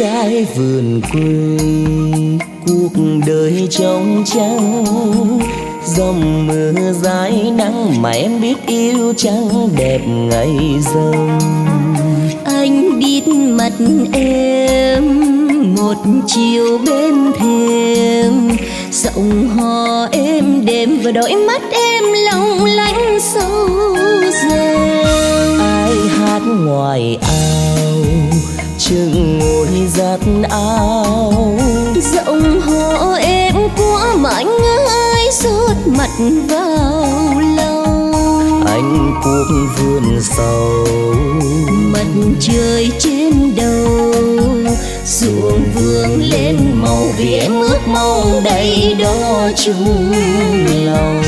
gái vườn quê, cuộc đời trong trắng dòng mưa dài nắng mà em biết yêu trắng đẹp ngày dâng. Anh biết mặt em một chiều bên thềm, giọng hò êm đềm và đôi mắt em long lanh sâu rèm. Ai hát ngoài ao chừng ngồi giặt áo, giọng hò em của mà anh ơi rốt mặt vào lòng. Anh cuốc vườn sầu mặt trời trên đầu, ruộng vườn lên màu vì em ước mong đầy đó chung lòng.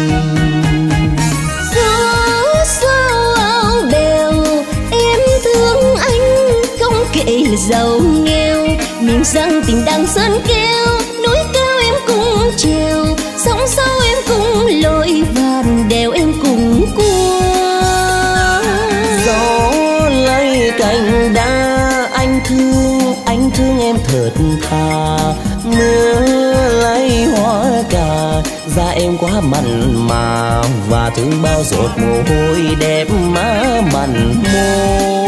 Gió sao áo bèo em thương anh, không kể là giàu nghèo, miền răng tình đang sơn keo, núi cao em cũng trèo, sóng sau em cũng lội vàn đèo em cũng cua. Gió lay cành đá anh thương em thật thà, mưa lay hoa cà da em quá mặn mà, và thương bao giọt mồ hôi đẹp má mặn môi.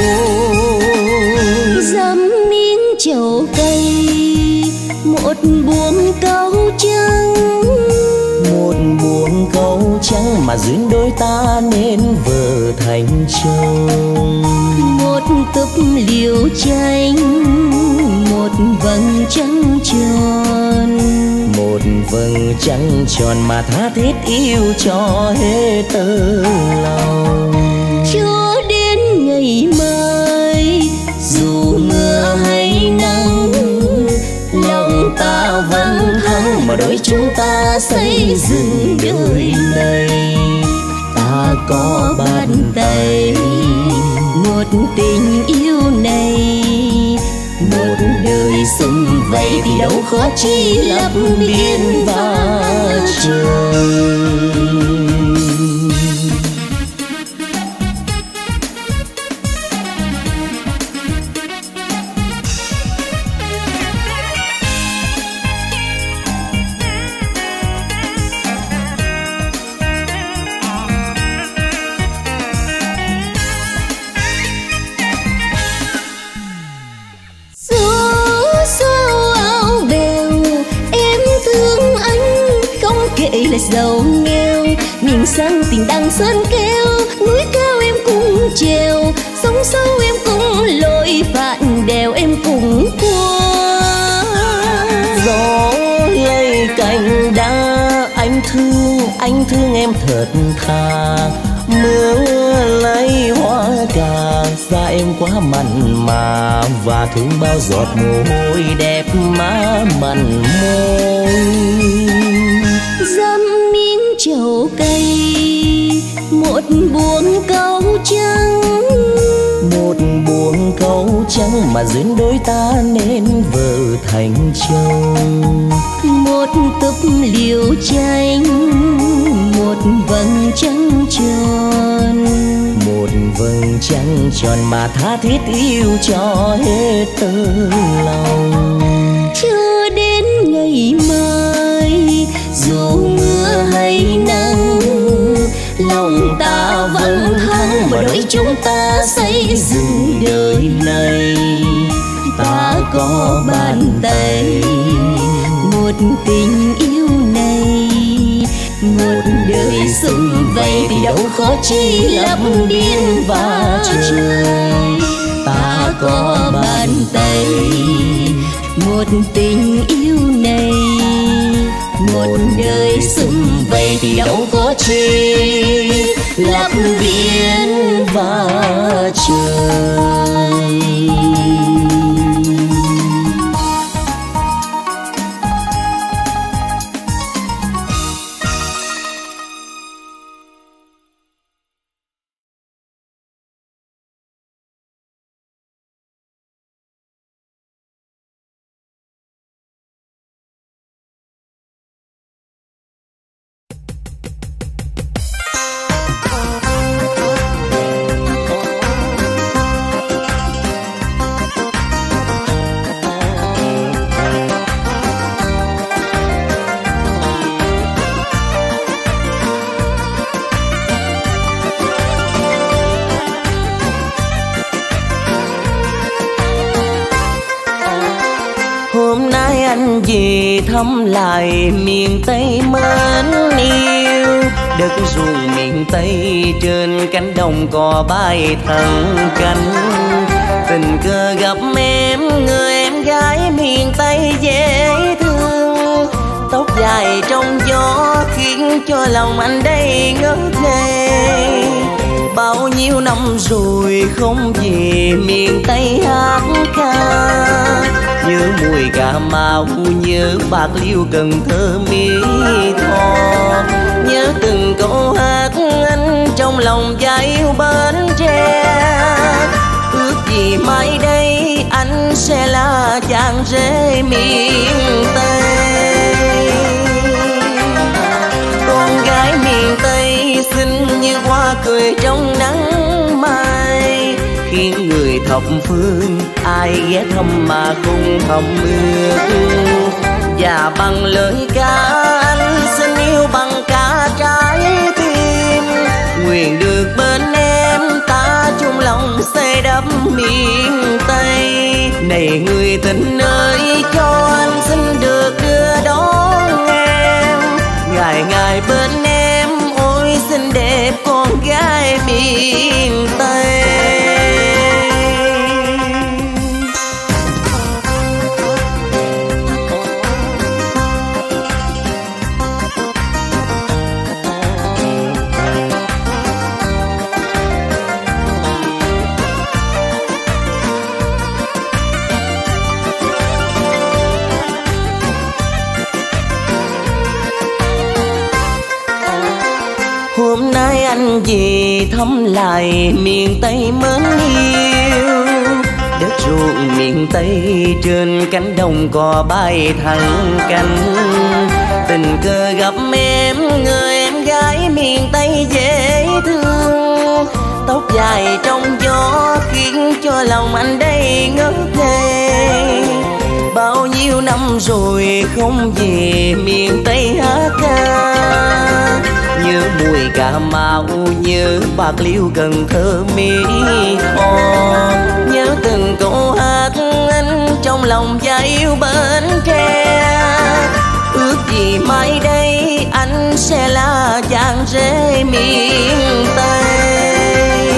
Dăm miếng trầu cây một buông câu trắng, một buông câu trắng mà duyên đôi ta nên vợ thành chồng. một túp liễu tranh, một vầng trăng tròn, một vầng trăng tròn mà tha thiết yêu cho hết tơ lòng. cho đến ngày mai dù mưa hay nắng, lòng ta vẫn thắng mà đôi chúng ta xây dựng đời này. Ta có bàn tay, một tình yêu này, một đời sum vầy thì đâu khó chi lấp biển và trời. là giàu nghèo, miền sang tình đang sơn keo, núi cao em cũng trèo, sóng sâu em cũng lội, vạn đèo em cũng qua. Gió lay cành đá, anh thương em thật thà, mưa lấy hoa cà da em quá mặn mà, và thương bao giọt mồ hôi đẹp má mặn môi. Dăm miếng trầu cây, một buông cau trắng, một buông cau trắng mà duyên đôi ta nên vợ thành chồng. Một túp liễu tranh, một vầng trăng tròn, một vầng trăng tròn mà tha thiết yêu cho hết tơ lòng. Chưa đến ngày mai dù mưa hay nắng, lòng ta vẫn thắng mà đôi chúng ta xây dựng đời này. Ta có bàn tay, một tình yêu này, một đời sum vầy thì đâu khó chi lấp biển và trời. ta có bàn tay, một tình yêu này, một đời sum vầy thì đâu có chi lấp biển và trời. về thăm lại miền Tây mến yêu. Đất ruộng miền Tây trên cánh đồng cò bay thẳng cánh. Tình cờ gặp em, người em gái miền Tây dễ thương. Tóc dài trong gió khiến cho lòng anh đây ngất ngây. Bao nhiêu năm rồi không về miền Tây hát ca. Nhớ mùi Cà Mau, nhớ Bạc Liêu, Cần Thơ, Mỹ Tho. Nhớ từng câu hát anh trong lòng cha yêu Bến Tre. Ước gì mai đây anh sẽ là chàng rể miền Tây. Con gái miền Tây xinh như hoa cười trong nắng mai, khiến người thập phương ai ghé thăm mà không thầm ước. Và bằng lời ca anh xin yêu bằng cả trái tim. Nguyện được bên em ta chung lòng xây đắp miền Tây. Này người tình ơi, cho anh xin được đưa đón em. Ngày ngày bên em, ôi xinh đẹp con gái miền Tây. Hôm nay anh về thăm lại miền Tây mến yêu. Đất ruộng miền Tây trên cánh đồng cò bay thẳng cánh. Tình cờ gặp em, người em gái miền Tây dễ thương. Tóc dài trong gió khiến cho lòng anh đây ngất ngây. Bao nhiêu năm rồi không về miền Tây hát ca. Nhớ mùi Cà Mau, nhớ Bạc Liêu, Cần Thơ, Mỹ Tho. Nhớ từng câu hát anh trong lòng cha yêu Bến Tre. Ước gì mai đây anh sẽ là chàng rể miền Tây.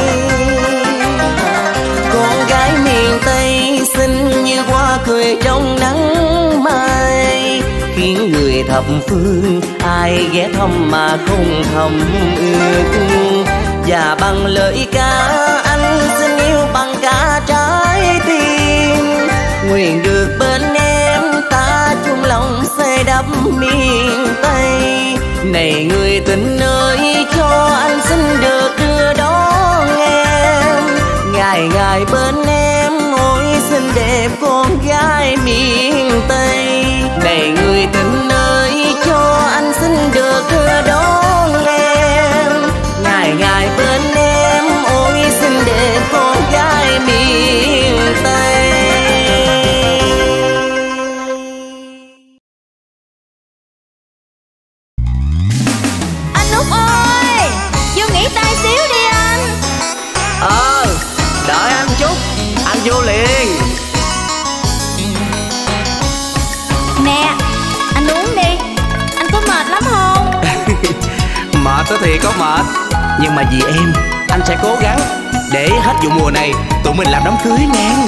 Con gái miền Tây xinh như hoa cười trong nắng mai, khiến người thập phương ai ghé thăm mà không thầm ước. Và bằng lời ca anh xin yêu bằng cả trái tim. Nguyện được bên em ta chung lòng xây đắp miền Tây. Này người tình ơi, cho anh xin được đưa đón em. Ngày ngày bên em, ôi xinh đẹp con gái miền Tây. Này người tình ơi, cho anh xin được đưa đón em. Ngày ngày bên em, ôi xinh đẹp con gái miền Tây. Anh Út ơi, vô nghỉ tay xíu đi anh. Đợi anh chút, anh vô liền. Nè, anh uống đi. Anh có mệt lắm không? Mệt thì có mệt, nhưng mà vì em, anh sẽ cố gắng. Để hết vụ mùa này, tụi mình làm đám cưới ngang.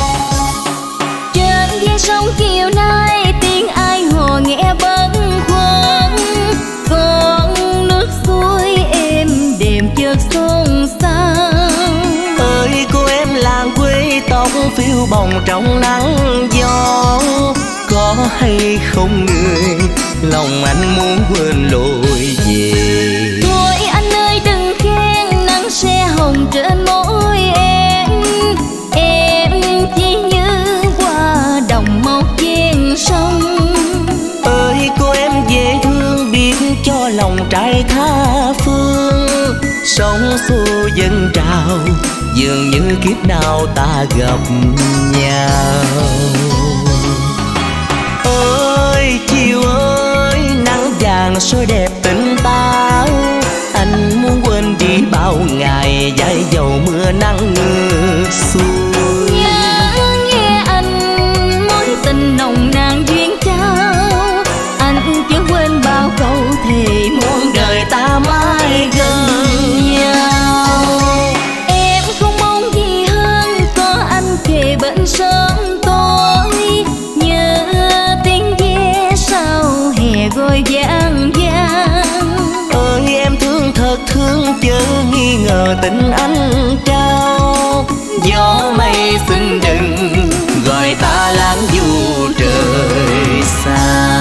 Trên ven sông chiều nay, tiếng ai hò nghe bâng khuâng. Con nước suối êm đềm chợt xôn xao. Ơi cô em làng quê, tóc phiêu bồng trong nắng gió. Có hay không người, lòng anh muốn quên lối về. Thôi anh ơi đừng khen, nắng se hồng trên môi em. Em chỉ như hoa đồng mọc ven sông. Ơi cô em dễ thương, biết cho lòng trai tha phương. Sóng xô dâng trào, dường như kiếp nào ta gặp nhau. Ơi chiều ơi, nắng vàng soi đẹp tình tao. Anh muốn quên đi bao ngày dãi dầu mưa nắng ngược xuôi. Nhớ nghe anh, mối tình nồng nàn duyên trai. ngờ tình anh trao. Gió mây xin đừng gọi ta lãng du trời xa.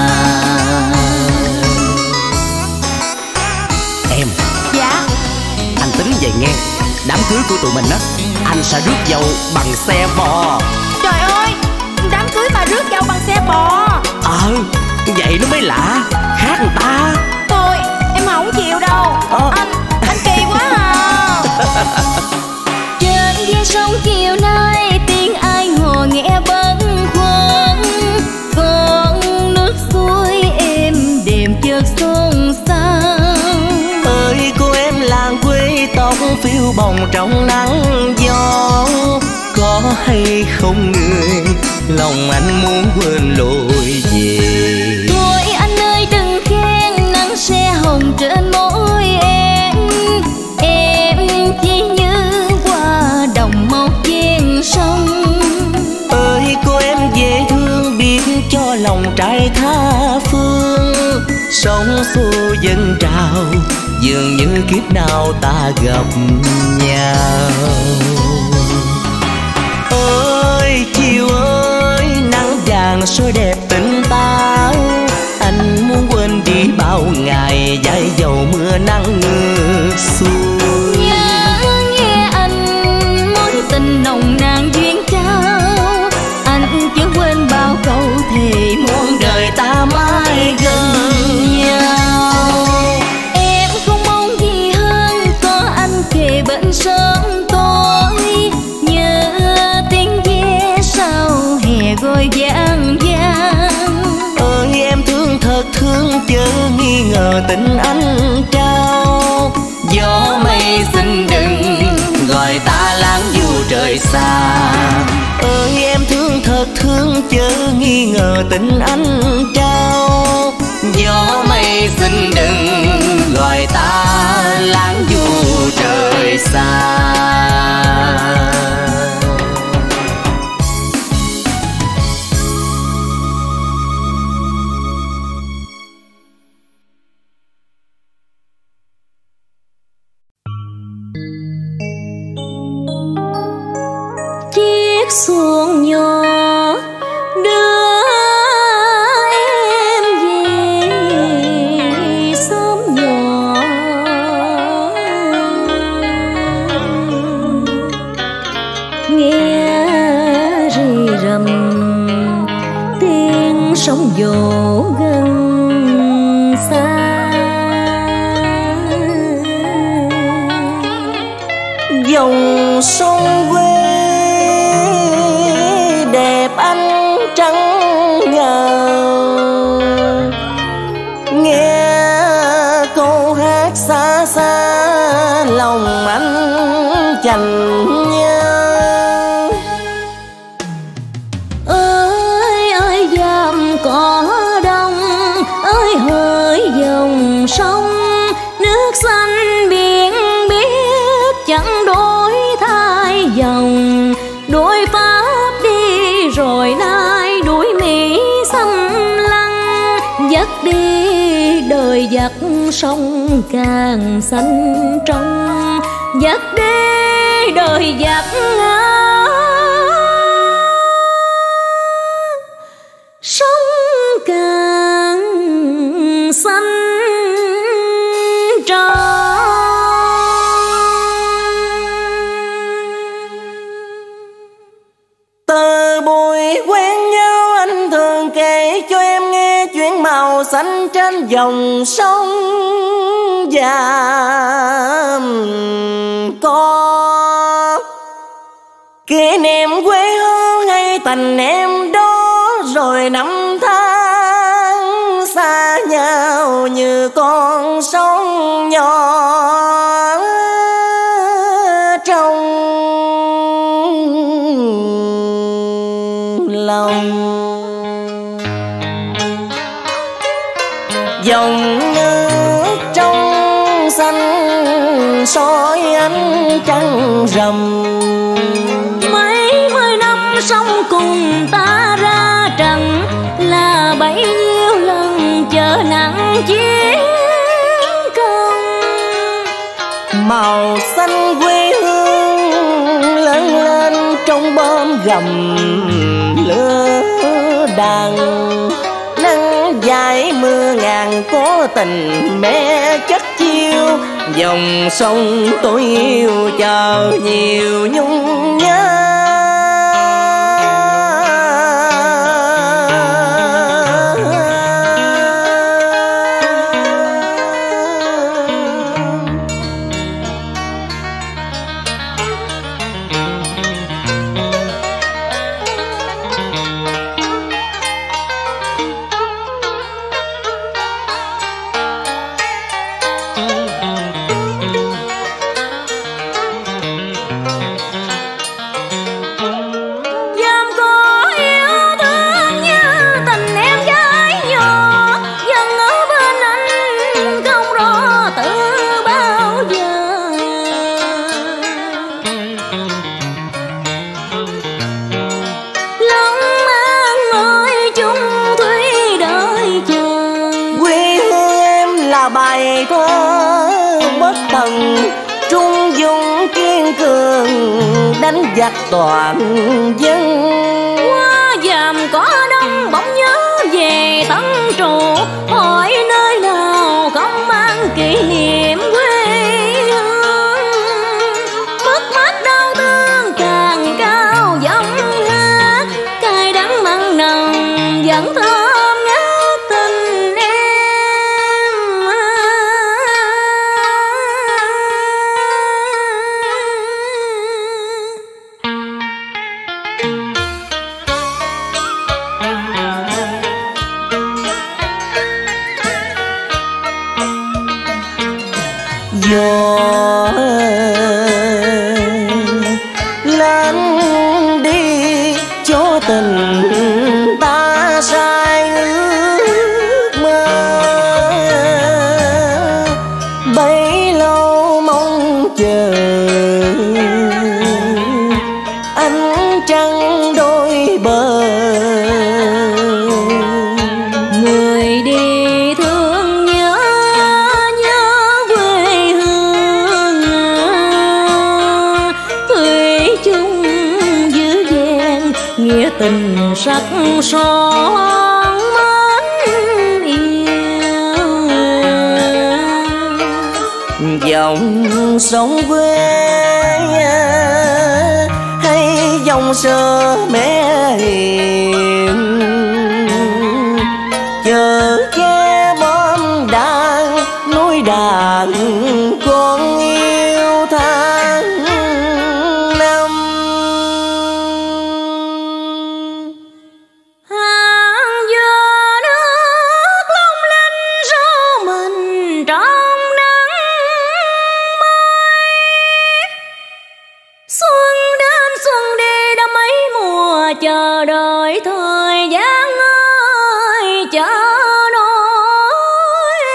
Em. Dạ. Anh tính vậy nghe, đám cưới của tụi mình á, anh sẽ rước dâu bằng xe bò. Trời ơi, đám cưới mà rước dâu bằng xe bò. Vậy nó mới lạ, khác người ta. Thôi, em không chịu đâu. Anh kỳ quá à. Trên ghe sông chiều nay tiếng ai hò nghe bâng khuâng, con nước suối êm đềm chợt xôn xao. Ơi cô em làng quê tóc phiêu bồng trong nắng gió, có hay không người lòng anh muốn quên lối về. Thôi anh ơi đừng khen nắng se hồng trên môi em chỉ như qua đồng một ven sông. Ơi cô em dễ thương biết cho lòng trai tha phương, sóng xô dâng trào dường như kiếp nào ta gặp nhau. Ơi chiều ơi nắng vàng soi đẹp tình tao, anh muốn quên đi bao ngày dãi dầu mưa nắng ngược xuôi. Nhớ nghe anh mối tình nồng nàn duyên trao, anh chưa quên bao câu thề muôn đời ta mãi gần nhau. Em không mong gì hơn có anh kề bên sớm tối, nhớ tiếng ve sau hè gọi vang vang. Ơi em thương thật thương chớ nghi ngờ tình anh trao. Gió mây xin đừng gọi ta lãng du trời xa. Ơi em thương thật thương chớ nghi ngờ tình anh trao. Gió mây xin đừng gọi ta lãng du trời xa. Chiếc xuồng nhỏ đưa em về xóm nhỏ, nghe rì rầm tiếng sóng vỗ gần xa. Dòng sông quê đẹp anh trắng ngào, nghe câu hát xa xa lòng anh chành nhau. Ơi ơi dầm cỏ đông, ơi hỡi dòng sông, nước xanh biển biếc chẳng đổi thay dòng. Đuổi Pháp đi rồi nay đuổi Mỹ xâm lăng, dắt đi đời dắt sông càng xanh trong, dắt đi đời dắt sông càng xanh trong. Từ buổi quen nhau anh thường kể cho em nghe chuyện màu xanh trên dòng sông vàm có. Kỷ niệm quê hương ngay tình em đó, rồi năm tháng xa nhau như con sông nhỏ trong lòng. Dòng nước trong xanh soi ánh trăng rằm, mấy mươi năm sống cùng ta ra trận, là bấy nhiêu lần chờ nặng chiến công. màu xanh quê hương lớn lên trong bom gầm lửa đằng. Nắng dài mưa ngàn có tình mẹ chất chiêu, dòng sông tôi yêu chờ nhiều nhung nhớ. Bài thơ bất tận trung dung kiên cường đánh giặc toàn dân. Qua dàm có đông bỗng nhớ về Tân Trụ, hỏi nơi nào không mang kỷ niệm quê hương. Mất mát đau thương càng cao giọng hát, cay đắng mặn nồng vẫn thơm ngát tình em. Gió lên đi cho tình ta sai ước mơ, bấy lâu mong chờ ánh trăng đôi bờ. Người đi thương nhớ quê hương, thủy chung giữ vẹn nghĩa tình sắc son mến yêu. Dòng sông quê hay dòng sơ mẹ hiền, chờ che bom đạn núi đàn con yêu tháng năm. Hàng giờ nước long lanh ru mình trong nắng mai. Xuân đến xuân đi đã mấy mùa chờ đợi thời gian ơi, chờ nỗi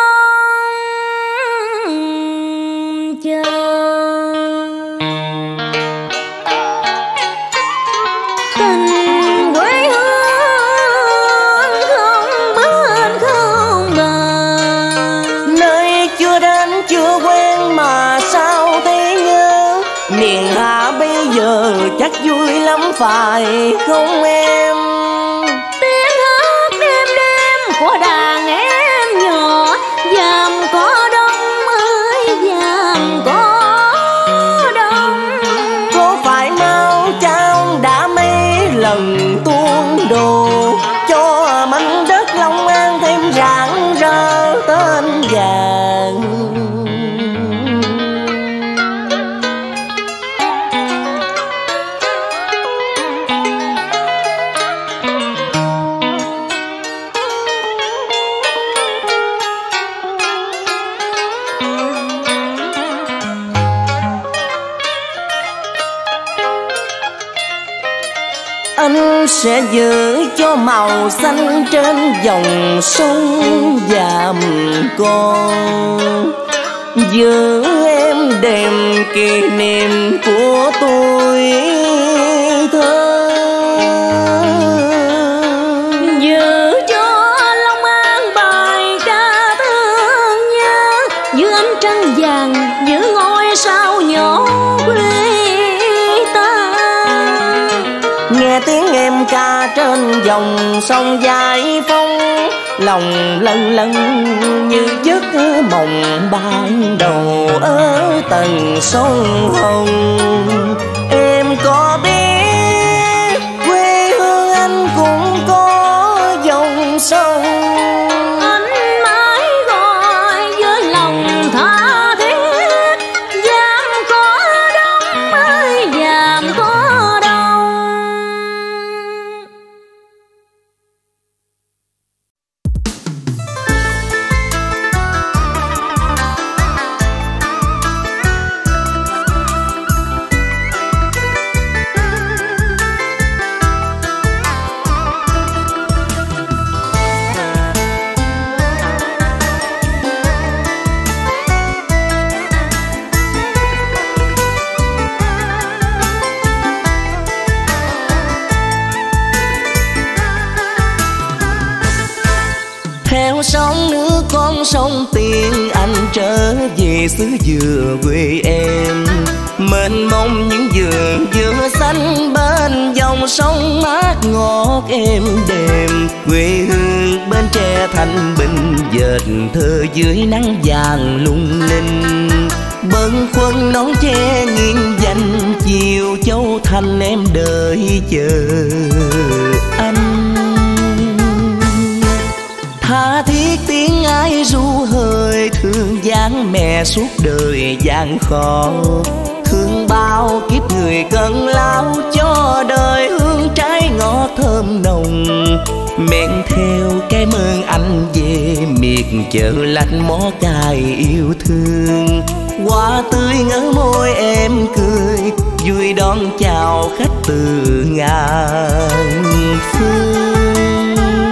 mong chờ. Tình quê hương không bên không bờ, Nơi chưa đến chưa quen mà sao thấy nhớ, miền Hạ bây giờ chắc vui lắm phải không em? tiếng hát đêm đêm của đàn em nhỏ, dàm có đông ơi dàm có đông. Có phải mau trao đã mấy lần tuôn đồ, cho mảnh đất Long An thêm rạng rỡ tên vàng. Anh sẽ giữ cho màu xanh trên dòng sông Vàm Cỏ, giữ em đêm kỷ niệm của tuổi thơ. Giữ cho Long An bài ca thương nhớ, giữ ánh trăng vàng giữ ngọn dòng sông Giải Phóng, lòng lâng lâng như giấc mộng ban đầu ở tầng sông Hồng. Em có biết quê hương anh cũng có dòng sông, anh mãi gọi với lòng tha thiết, dám có đông ơi dám có đông. Theo sóng nước con sông Tiền, anh trở về xứ dừa quê em. Mênh mông những vườn dừa xanh bên dòng sông mát ngọt êm đềm. Quê hương Bến Tre thanh bình dệt thơ dưới nắng vàng lung linh. Bâng khuâng nón tre nghiêng danh, chiều Châu Thành em đợi chờ anh. Tha thiết tiếng ai ru hơi, thương dáng mẹ suốt đời gian khó. Thương bao kiếp người cơn lao, cho đời hương trái ngọt thơm nồng. Men theo cái mơn anh về miệt chợ lạnh mó cài yêu thương. Hoa tươi ngỡ môi em cười, vui đón chào khách từ ngàn phương.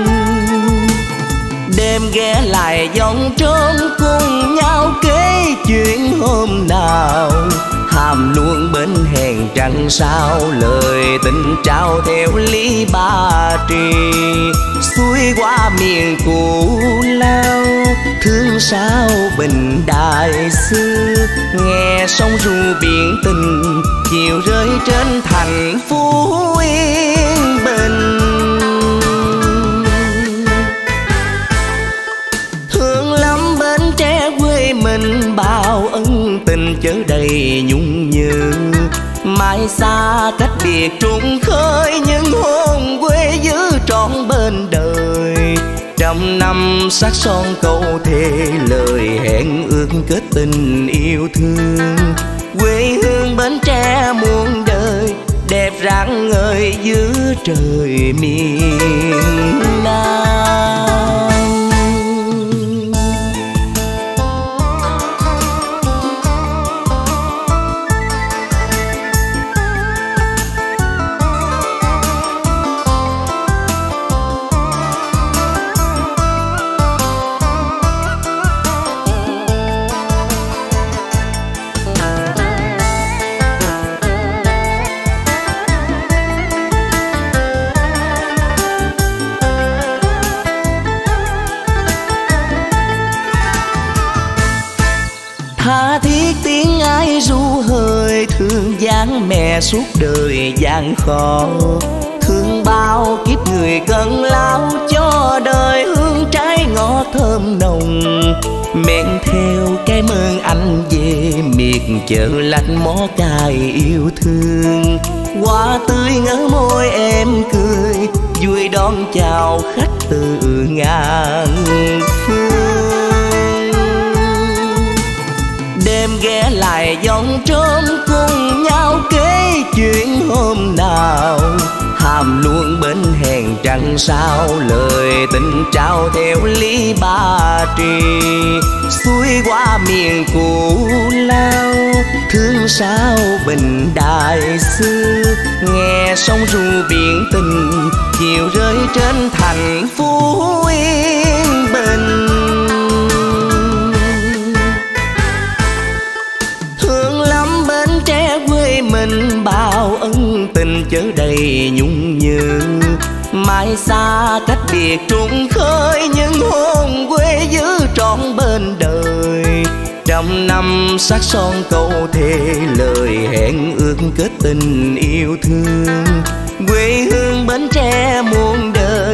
Đêm ghé lại dòng trôm cùng nhau kể chuyện hôm nào. Hàm luôn bến hẹn trăng sao, lời tình trao theo lý Ba Tri. Xuôi qua miền Cù Lao, thương sao bình đại xưa. Nghe sóng ru biển tình, chiều rơi trên thành phố yên bình. Mình bao ân tình chở đầy nhung nhớ, mai xa cách biệt trùng khơi, nhưng hồn quê giữ trọn bên đời. Trăm năm sắc son câu thề, lời hẹn ước kết tình yêu thương. Quê hương Bến Tre muôn đời, đẹp rạng ngời giữa trời miền Nam. Tha thiết tiếng ai ru hơi, thương dáng mẹ suốt đời gian khó. Thương bao kiếp người cơn lao, cho đời hương trái ngọt thơm nồng. Men theo cái mơn anh về miệt chợ lạnh mó cài yêu thương. Hoa tươi ngỡ môi em cười, vui đón chào khách từ ngàn phương. Đêm ghé lại dòng trôm cùng nhau kể chuyện hôm nào. Hàm luôn bến hẹn trăng sao, lời tình trao theo lý Ba Tri. Xuôi qua miền Cù Lao, thương sao bình đại xưa. Nghe sóng ru biển tình, chiều rơi trên thành phố yên bình. Thương lắm Bến Tre quê mình, bao ân tình chở đầy nhung nhớ. Mai xa cách biệt trùng khơi, nhưng hồn quê giữ trọn bên đời. Trăm năm sắc son câu thề, lời hẹn ước kết tình yêu thương. Quê hương Bến Tre muôn đời,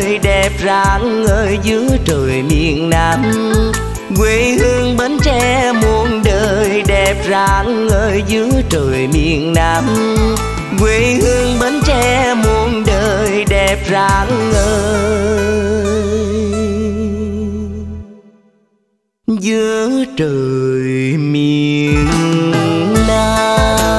rạng ngời giữa trời miền Nam. Quê hương Bến Tre muôn đời đẹp rạng ngời giữa trời miền Nam. Quê hương Bến Tre muôn đời đẹp rạng ngời giữa trời miền Nam.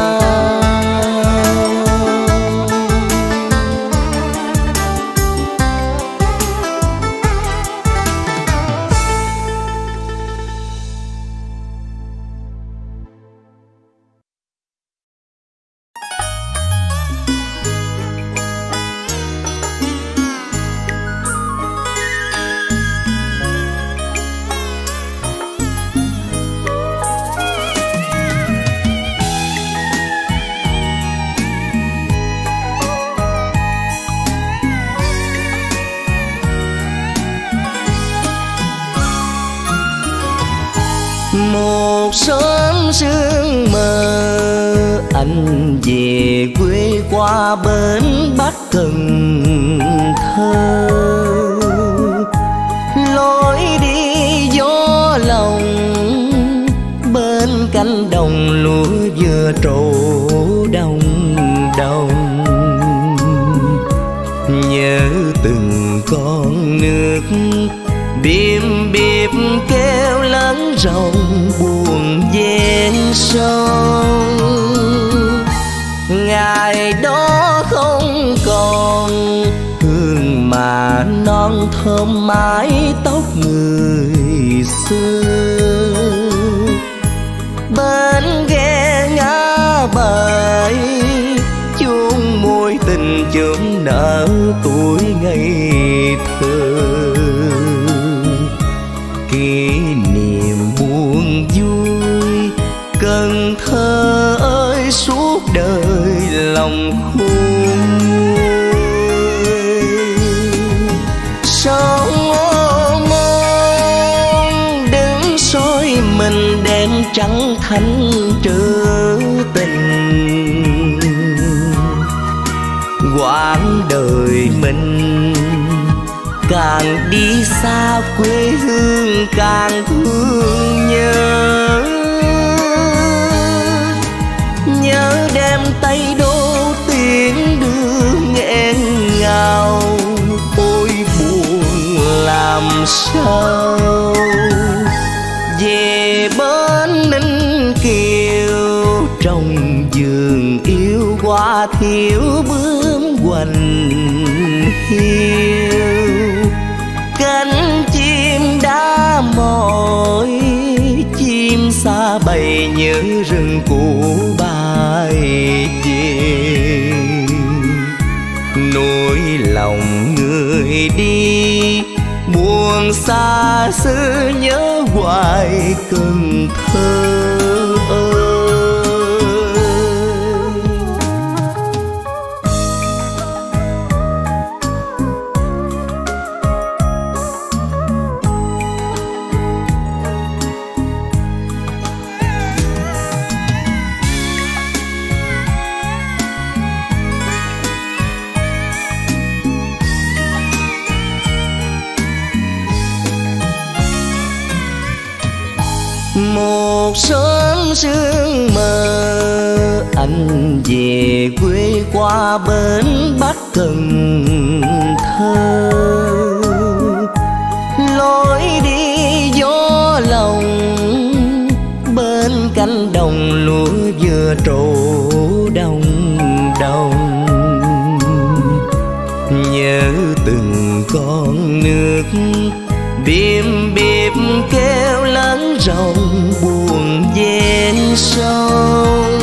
Một sớm sương mờ anh về quê qua bến Bắc Cần Thơ. Lối đi gió lòng bên cánh đồng lúa vừa trổ đồng đồng. Nhớ từng con nước bìm bịp kêu lớn rồng buồn ven sông. Ngày đó không còn hương mà non thơm mái tóc người xưa. Bên ghe ngã bãi chung môi tình chớm nở tuổi ngây thơ. Kỷ niệm buồn vui Cần Thơ ơi suốt đời lòng khôn nguôi. Sông ô môn đứng soi mình đêm trắng thanh trữ tình. Quãng đời mình càng đi xa quê hương càng thương nhớ. Nhớ đem tay đô tiếng đưa nghẹn ngào. Ôi buồn làm sao về bến Ninh Kiều. Trong vườn yêu hoa thiếu bướm hoành hiu. Cánh chim đã mỏi chim xa bầy nhớ rừng cũ bay về. Nỗi lòng người đi buồn xa xứ nhớ hoài Cần Thơ ơi. Một sớm sương mờ anh về quê qua bến Bắc Cần Thơ. Lối đi gió lòng bên cánh đồng lúa vừa trổ đồng đồng. Nhớ từng con nước bìm bịp kêu lớn rồng buồn ven sông.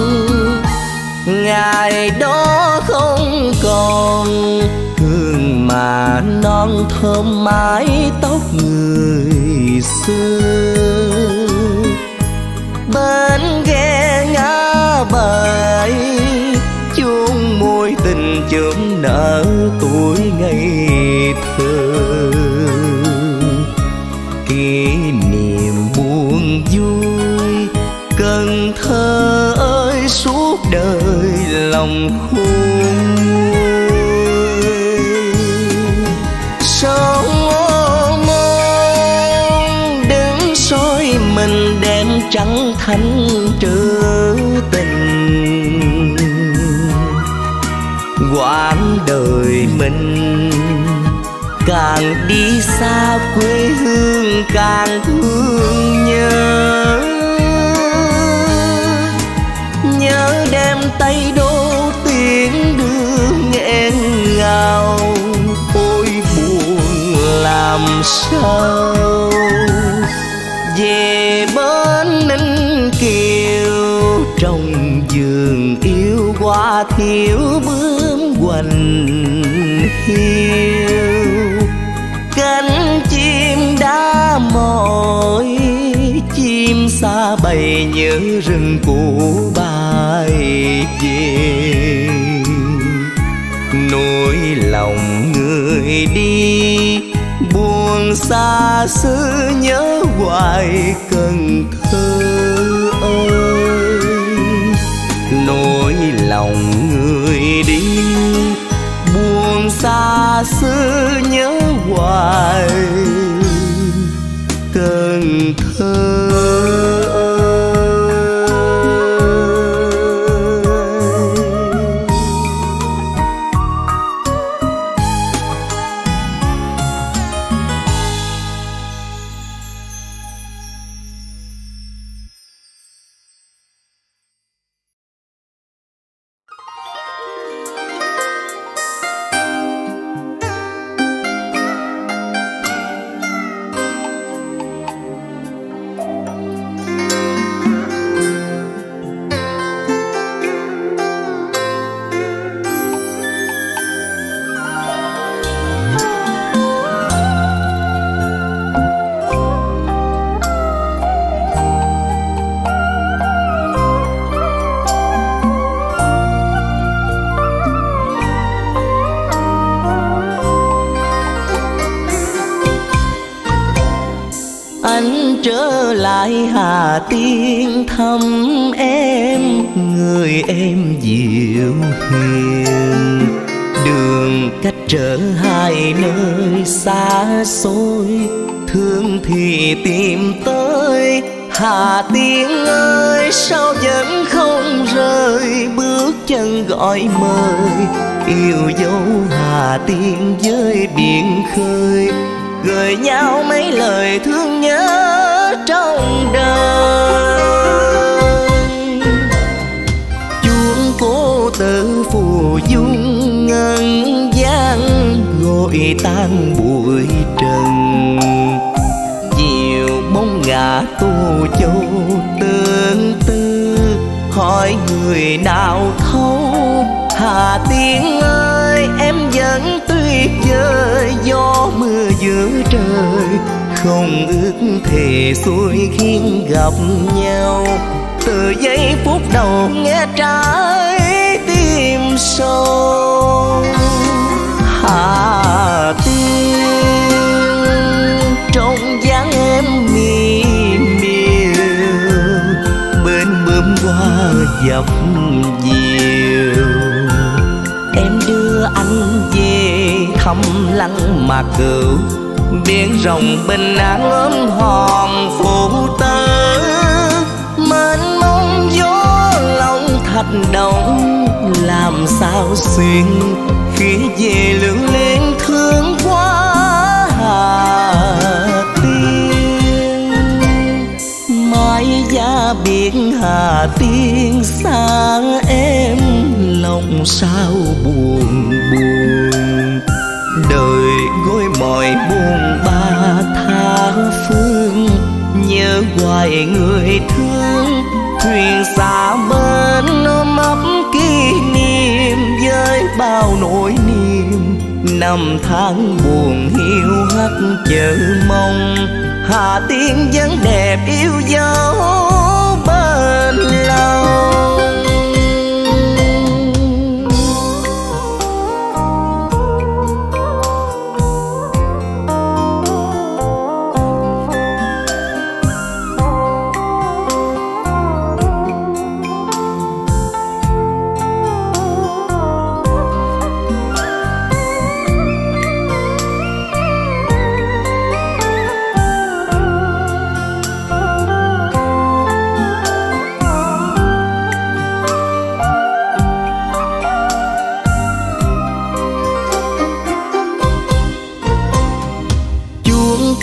Ngày đó không còn hương mà non thơm mái tóc người xưa. Bên ghe ngã bãi chung môi tình chớm nở tuổi ngây thơ. Kỷ niệm buồn vui Cần Thơ ơi suốt đời lòng khôn nguôi. trắng thanh trữ tình. Quãng đời mình càng đi xa quê hương càng thương nhớ. Nhớ đem tay đô tiếng đưa nghẹn ngào, ôi buồn làm sao. Về bên Ninh Kiều trong vườn yêu hoa thiếu bướm hoành hiu. Cánh chim đã mỏi, chim xa bầy nhớ rừng cũ bay về. Nỗi lòng người đi buồn xa xứ nhớ hoài Cần Thơ ơi. Nỗi lòng người đi buồn xa xứ nhớ hoài Cần Thơ ơi. Trở lại Hà Tiên thăm em, người em dịu hiền. Đường cách trở hai nơi xa xôi, thương thì tìm tới. Hà Tiên ơi sao vẫn không rời, bước chân gọi mời. Yêu dấu Hà Tiên với biển khơi, gửi nhau mấy lời thương nhớ trong đời. Chuông cố tử phù dung ngân gian, gọi tan bụi trần. Chiều bóng ngã Tô Châu tương tư, hỏi người nào thấu. Hà Tiên ơi em vẫn tuyệt vời, gió mưa giữa trời không ước thề xuôi khiến gặp nhau. Từ giây phút đầu nghe trái tim sâu. Hà Tiên trong dáng em mềm miều, bên bướm hoa dập dìu. Em đưa anh về thăm Lăng Mạc Cửu, biển rộng bình an ôm hòn Phụ Tớ. Mênh mông gió lòng thạch động, làm sao xuyên khi về lưu luyến thương quá Hà Tiên. Mãi giá biển Hà Tiên xa em, lòng sao buồn buồn. Đời gối mỏi buồn ba tha phương, nhớ hoài người thương. Thuyền xa bên ôm ấp kỷ niệm, với bao nỗi niềm. Năm tháng buồn hiu hắt chờ mong, Hà Tiên vẫn đẹp yêu dấu bên lòng.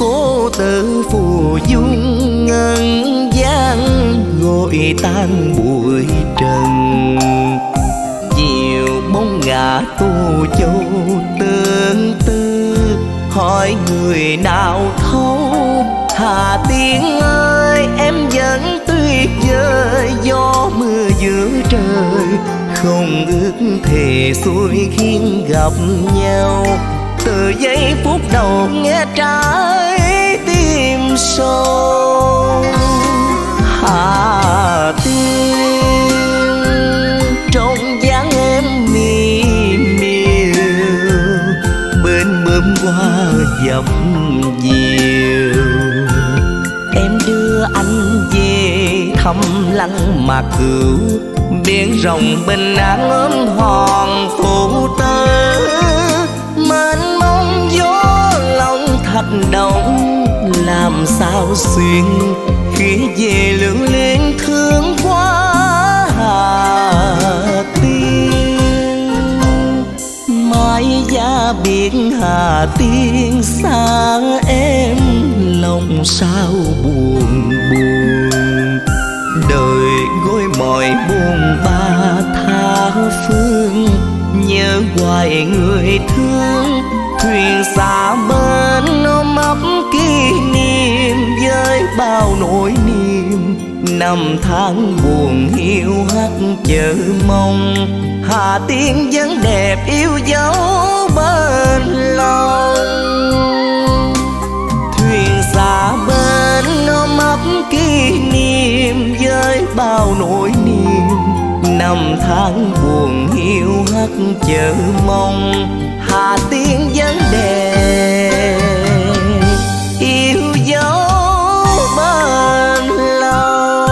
cố tự phù dung ngân gian gọi tan bụi trần. Nhiều bóng ngã tô châu tương tư, hỏi người nào thấu. Hà Tiên ơi em vẫn tuyệt vời, gió mưa giữa trời không ước thề xuôi khiến gặp nhau. Từ giây phút đầu nghe trái tim sâu. Hà Tiên trong dáng em mì miều, bên bướm hoa dập dìu. Em đưa anh về thăm Lăng Mạc Cửu, biển rộng bình an ôm hòn phụ tớ. Mênh mông gió lòng thạch động, làm sao xuyên khi về lưỡng luyến thương quá Hà Tiên. Mãi giá biển Hà Tiên xa em, lòng sao buồn buồn. Đời gối mỏi buồn ba tha phương, nhớ hoài người thương. Thuyền xa bên ôm ấp kỷ niệm, với bao nỗi niềm. Năm tháng buồn hiu hắt chờ mong, Hà Tiên vẫn đẹp yêu dấu bên lòng. Thuyền xa bên ôm ấp kỷ niệm, với bao nỗi niềm. Năm tháng buồn hiu hắt chờ mong, Hà Tiên vẫn đẹp yêu dấu bên lòng.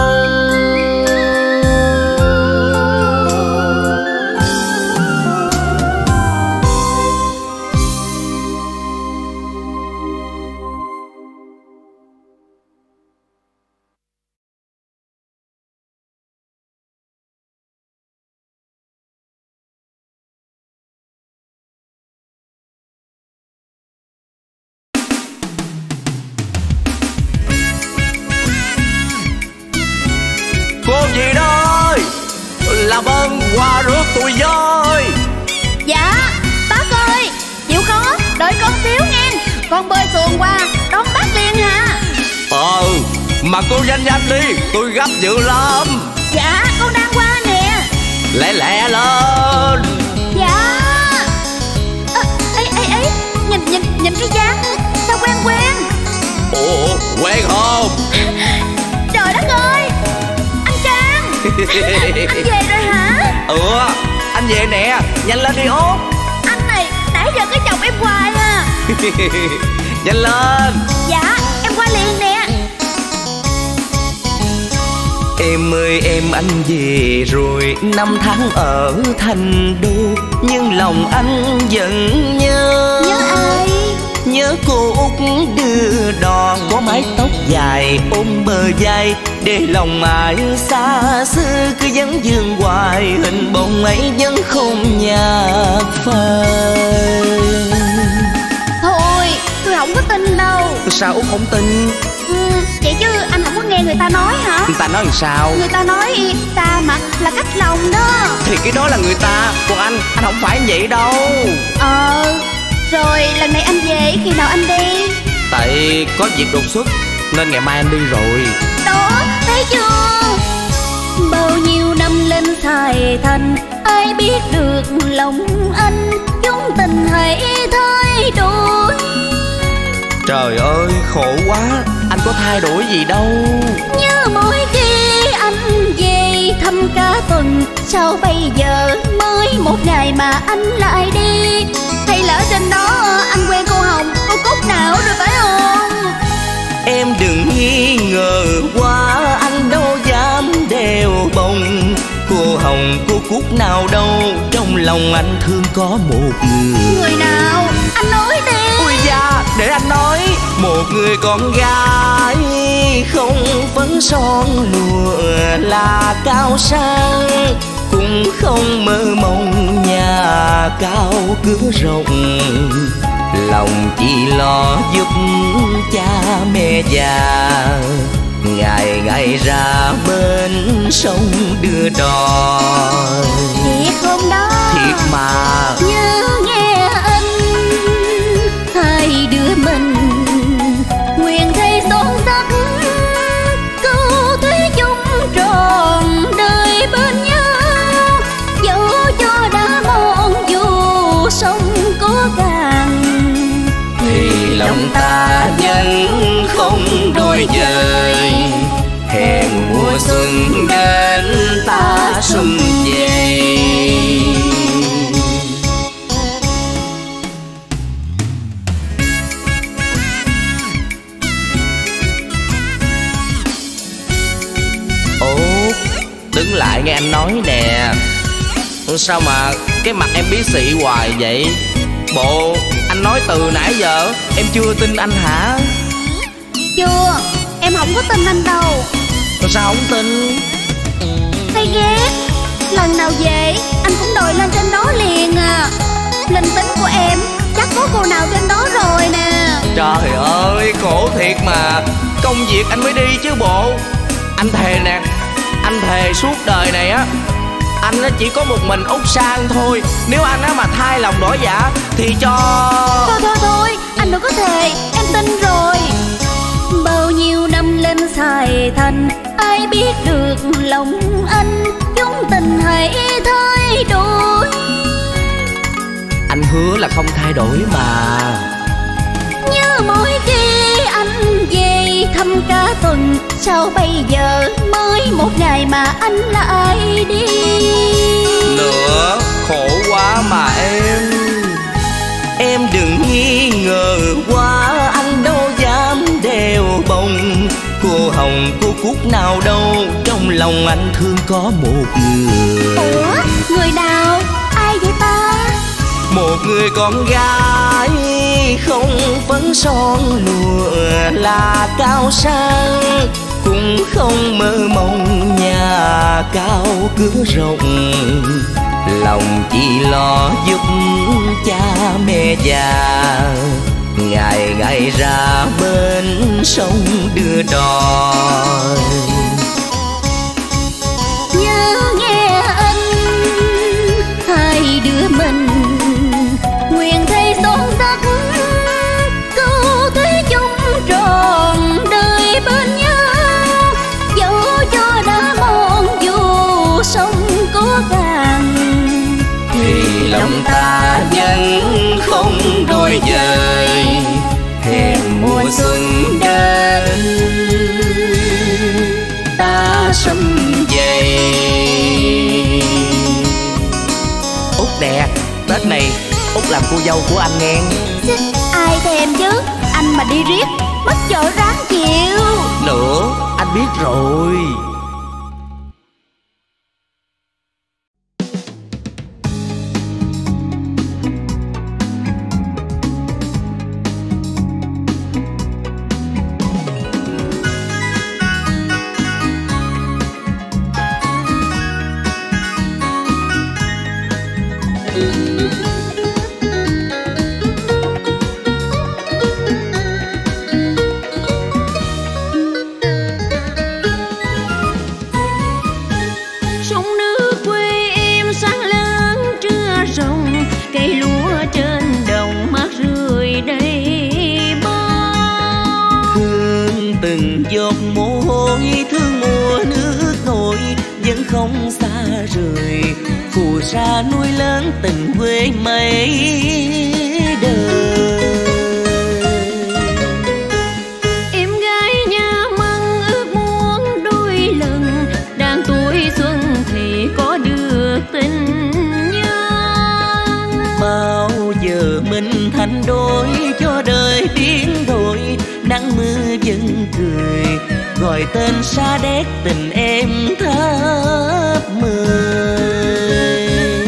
Gì đó làm ơn qua rước tôi với. Dạ bác ơi, chịu khó đợi con xíu nghe, con bơi xuồng qua đón bác liền hả? Mà cô nhanh nhanh đi, tôi gấp dữ lắm. Dạ con đang qua nè. Lẹ lẹ lên. Dạ. Ấy nhìn cái dáng sao quen quen. Ủa quen không? Trời đất ơi, anh về rồi hả? Anh về nè, nhanh lên đi Út. Anh này nãy giờ cứ chọc em hoài à. Nhanh lên. Dạ em qua liền nè. Em ơi em anh về rồi, năm tháng ở thành đô, nhưng lòng anh vẫn nhớ. Nhớ ai? Nhớ cô Út đưa đòn, có mái tóc dài ôm bờ vai, để lòng ai xa xưa cứ vẫn vương hoài. Hình bóng ấy vẫn không nhạt phai. Thôi tôi không có tin đâu. Sao Út không tin? Vậy chứ anh không có nghe người ta nói hả? Người ta nói làm sao? Người ta nói ta mặt là cách lòng đó. Thì cái đó là người ta, còn anh không phải vậy đâu. Rồi lần này anh về khi nào anh đi? Tại có việc đột xuất nên ngày mai anh đi rồi. Đó, thấy chưa? Bao nhiêu năm lên thài thành, ai biết được lòng anh, chúng tình hãy thay đổi. Trời ơi khổ quá, anh có thay đổi gì đâu. Nhớ mỗi khi anh về thăm cả tuần, sao bây giờ mới một ngày mà anh lại đi? Hay lỡ trên đó anh quen cô Hồng, cô Cúc nào rồi phải không? Em đừng nghi ngờ quá, anh đâu dám đeo bông. Cô Hồng cô Cúc nào đâu, trong lòng anh thương có một người. Người nào? Anh nói đi. Ui da, để anh nói. Một người con gái không phấn son lụa là cao sang, cũng không mơ mộng nhà cao cửa rộng. lòng chỉ lo giúp cha mẹ già, ngày ngày ra bên sông đưa đò. Thiệt không đó? Thiệt mà. Nhớ nghe anh, hai đứa mình nguyện thầy son sắt, câu thủy chung tròn đời bên nhau. Dẫu cho đã mòn dù sông có càng, thì lòng ta vẫn không đôi dời. Hẹn mùa xuân đến ta sum về. Đứng lại nghe anh nói nè. Sao mà cái mặt em bí xị hoài vậy? Bộ anh nói từ nãy giờ em chưa tin anh hả? Chưa, em không có tin anh đâu. Sao không tin? Thấy ghét, lần nào về anh cũng đòi lên trên đó liền à. Linh tính của em chắc có cô nào trên đó rồi nè. Trời ơi, khổ thiệt mà. Công việc anh mới đi chứ bộ. Anh thề nè, anh thề suốt đời này á, anh á chỉ có một mình Út Sang thôi. Nếu anh á mà thay lòng đổi dạ thì cho... Thôi, anh đừng có thề, em tin rồi. Bao nhiêu năm lên xài thành, ai biết được lòng anh, chúng tình hãy thay đổi. Anh hứa là không thay đổi mà. Nhớ mỗi khi anh về thăm cả tuần, sao bây giờ mới một ngày mà anh lại đi? Nữa, khổ quá mà em. Em đừng nghi ngờ quá, anh đâu dám đeo bông. Cô hồng cô cúc nào đâu, trong lòng anh thương có một người. Ủa, người nào? Ai vậy ta? Một người con gái không phấn son lụa là cao sang, cũng không mơ mộng nhà cao cửa rộng. Lòng chỉ lo giúp cha mẹ già, ngày ngày ra bên sông đưa đò. Nhớ nghe anh, hai đứa mình nguyện thầy son sắt, câu thủy chung tròn đời bên nhau. Dẫu cho đã mòn dù sông có càng, thì lòng ta vẫn không đôi dời. Hẹn mùa xuân đến ta sum về. Út nè, Tết này Út làm cô dâu của anh nghe. Ai thèm chứ, anh mà đi riết mất vợ ráng chịu. Nữa, anh biết rồi. giọt mồ hôi thương mùa nước nổi vẫn không xa rời, phù sa nuôi lớn tình quê mấy đời. Em gái nhà măng ước muốn đôi lần, đang tuổi xuân thì có được tình nhân. Bao giờ mình thành đôi cho đời biến đổi, nắng mưa vẫn cười gọi tên xa đét tình em thấp mười.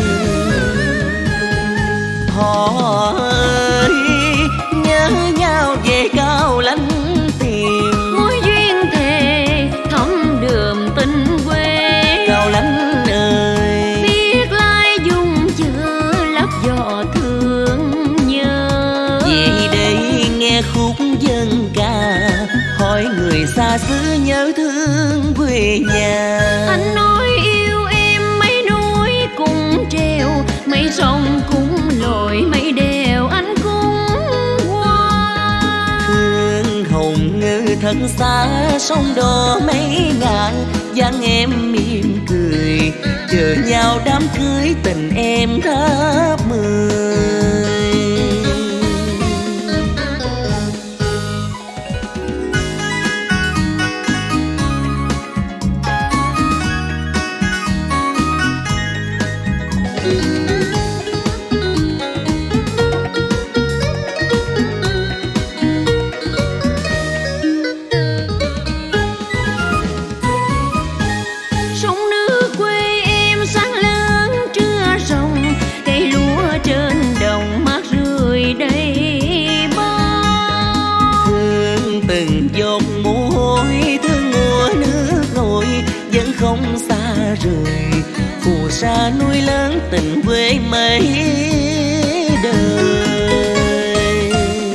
Họ ơi nhớ nhau về Cao Lãnh tìm, mối duyên thề thắm đượm tình quê. Cao Lãnh ơi biết lai dung chữ lấp gió thương nhớ, về hỏi người xa xứ nhớ thương quê nhà. Anh nói yêu em mấy núi cùng treo, mấy sông cũng lội, mấy đèo anh cũng qua. Hương hồng ngư thân xa sông đò mấy ngàn, dáng em mỉm cười chờ nhau đám cưới tình em tháp 10. Phù sa núi lớn tình quê mấy đời.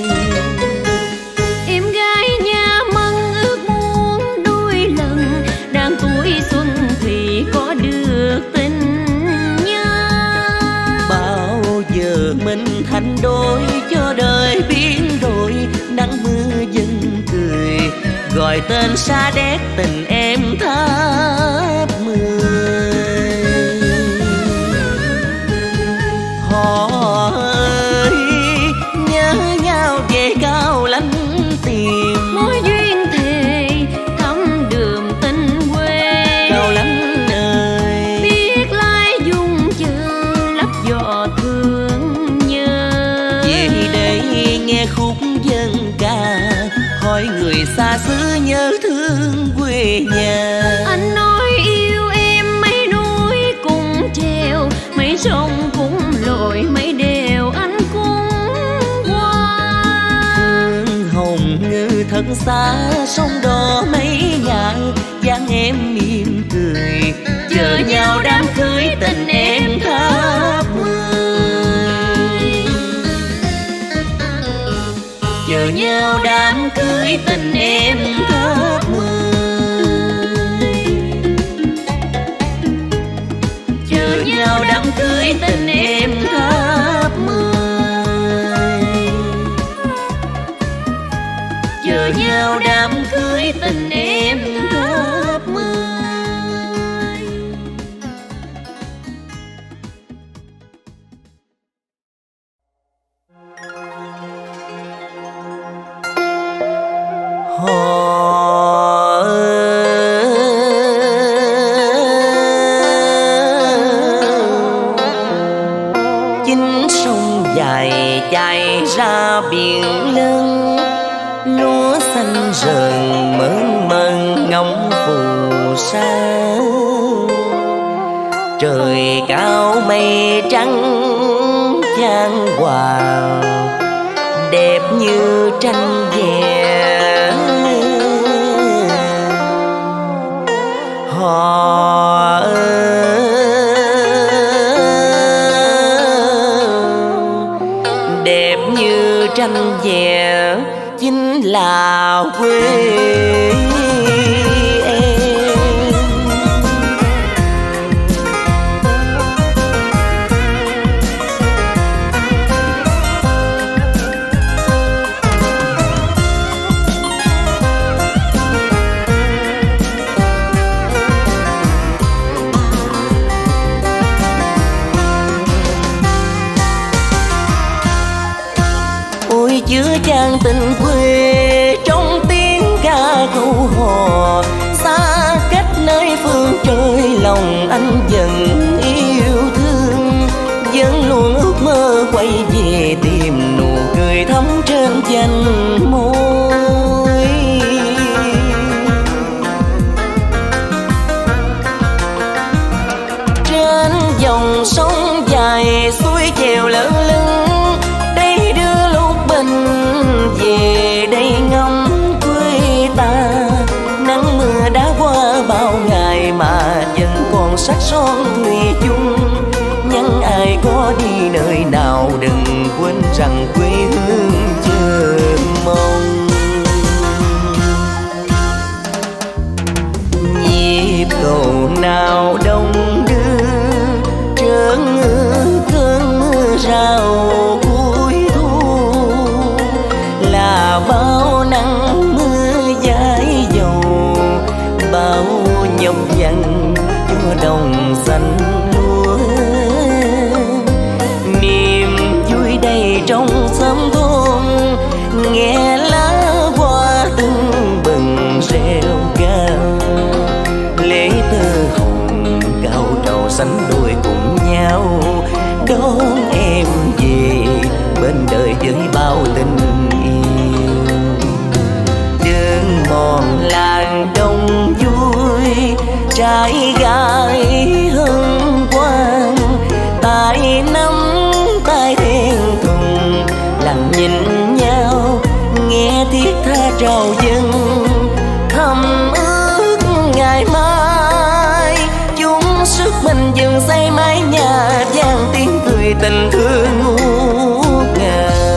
Em gái nhà Măng ước muốn đôi lần, đang tuổi xuân thì có được tình nhớ. Bao giờ mình thành đôi cho đời biến đổi, nắng mưa dân cười gọi tên Sa Đéc tình em tháp 10. Họ ơi nhớ nhau về Cao Lãnh tìm, mối duyên thề thắm đường tình quê. Cao Lãnh ơi biết lai dung chữ lấp giò thương nhớ. về đây nghe khúc dân ca, hỏi người xa xứ nhớ thương quê nhà. Anh nói yêu em mấy núi cùng treo, mấy sông cũng lội, mấy đèo anh cũng qua. Hương hồng ngư thân xa sông đò mấy ngàn, dáng em mỉm cười chờ nhau đám cưới tình em tháp 10. Chờ nhau đám cưới tình em tháp 10. Chờ nhau đám cưới tình em tháp 10. Chờ nhau đám cưới tình em tháp 10. Chính sông dài chảy ra biển lớn, lúa xanh rờn mơn mơn ngóng phù sa. Trời cao mây trắng chan hòa, đẹp như tranh vẽ. Họ đẹp như tranh vẽ chính là quê em. Ôi chứa chan tình quê trong tiếng ca câu hò, xa cách nơi phương trời lòng anh vẫn yêu thương, vẫn luôn ước mơ quay về tìm nụ cười thắm trên vành môi. Trên dòng sông dài suối chèo lỡ lưng, đây đưa lúc bình về đây ngắm quê ta. Nắng mưa đã qua bao ngày mà vẫn còn sắc son thủy chung, nhắn ai có đi nơi nào đừng quên rằng quê hương chờ mong. trai gái hân hoan, tay nắm tay thẹn thùng lặng nhìn nhau, nghe thiết tha trào dâng thầm ước ngày mai chung sức mình dừng xây mái nhà vang tiếng cười tình thương ngút ngàn.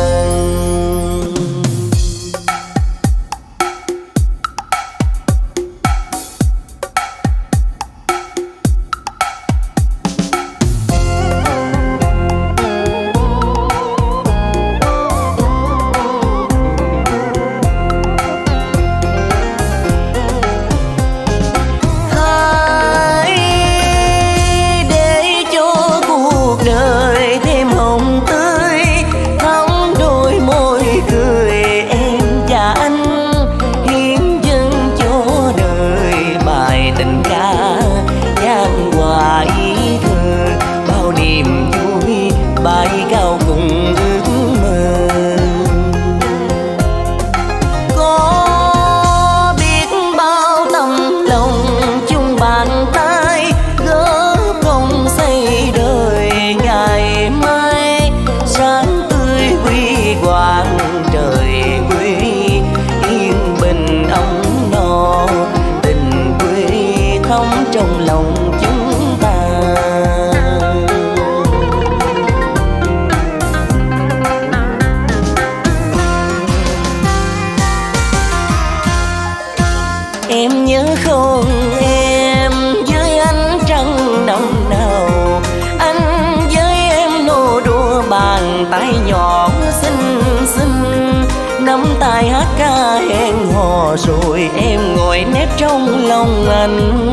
Em nhớ không em dưới ánh trăng nồng nao, anh với em nô đùa bàn tay nhỏ xinh xinh, nắm tay hát ca hẹn hò rồi em ngồi nép trong lòng anh.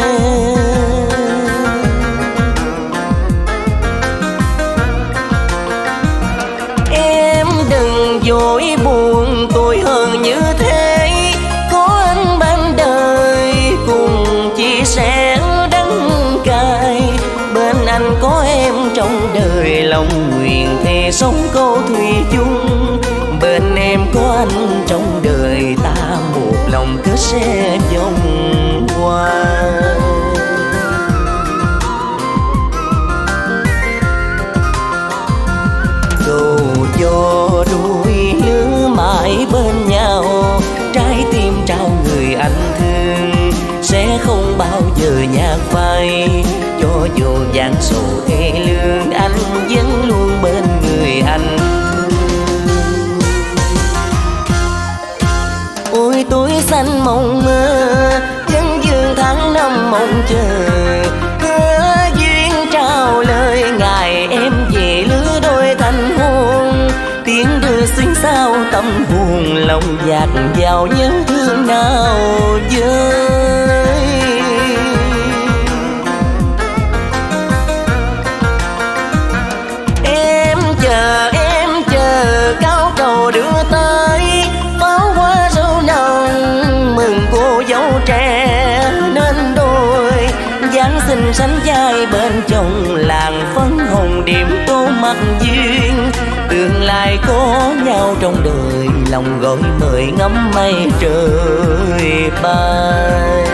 Em đừng vội buồn tôi hơn như thế, có anh ban đời cùng chia sẻ đắng cay, bên anh có em trong đời lòng nguyện thề sống câu thủy chung, bên em có anh trong đời ta một lòng kết sẽ vòng qua. Cầu cho đôi lứa mãi bên nhau, trái tim trao người anh thương sẽ không bao giờ nhạt phai, cho dù gian sầu thê lương anh vẫn luôn bên người anh. Ôi tuổi xanh mộng mơ chân dương tháng năm mong chờ, hứa duyên trao lời ngày em về lứa đôi thành hôn, tiếng đưa xuyên sao tâm hồn lòng dạt vào nhớ thương nào với. Em chờ cao cầu đưa tới pháo hoa râu nồng, mừng cô dâu trẻ nên đôi, dáng xinh sánh vai bên chồng làng phấn hồng điểm tô mặt duyên, tương lai có nhau trong đời lòng gọi mời ngắm mây trời bay.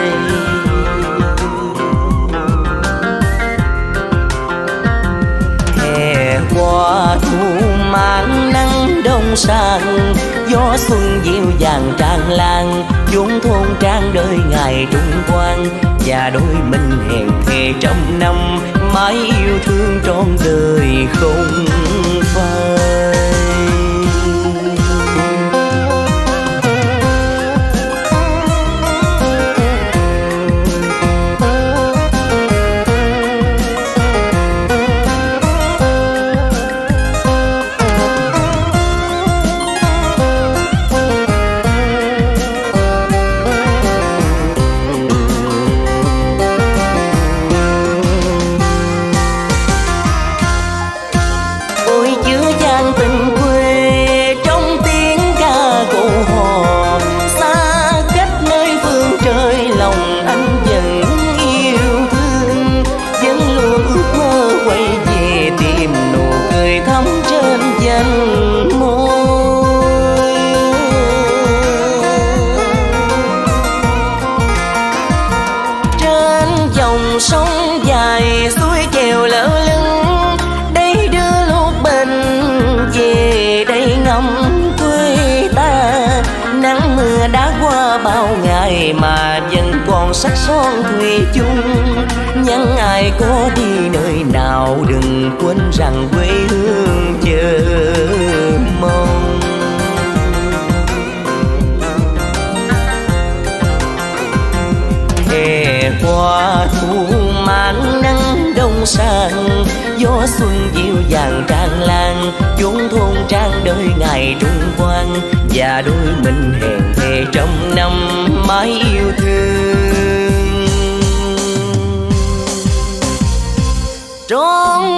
Hè qua thu mang nắng đông sang, gió xuân dịu dàng tràn lan, chốn thôn trang đời ngày trung quan, và đôi mình hẹn thề trăm năm mãi yêu thương trọn đời không phai. qua bao ngày mà vẫn còn sắc son thủy chung. Nhắn ai có đi nơi nào đừng quên rằng quê hương chờ mong. Hè qua thu mãn nắng đông sang, gió xuân dịu dàng tràn lan, chốn thôn trang đời ngày trung quan. Và đôi mình hẹn thề trong năm mãi yêu thương. Trọn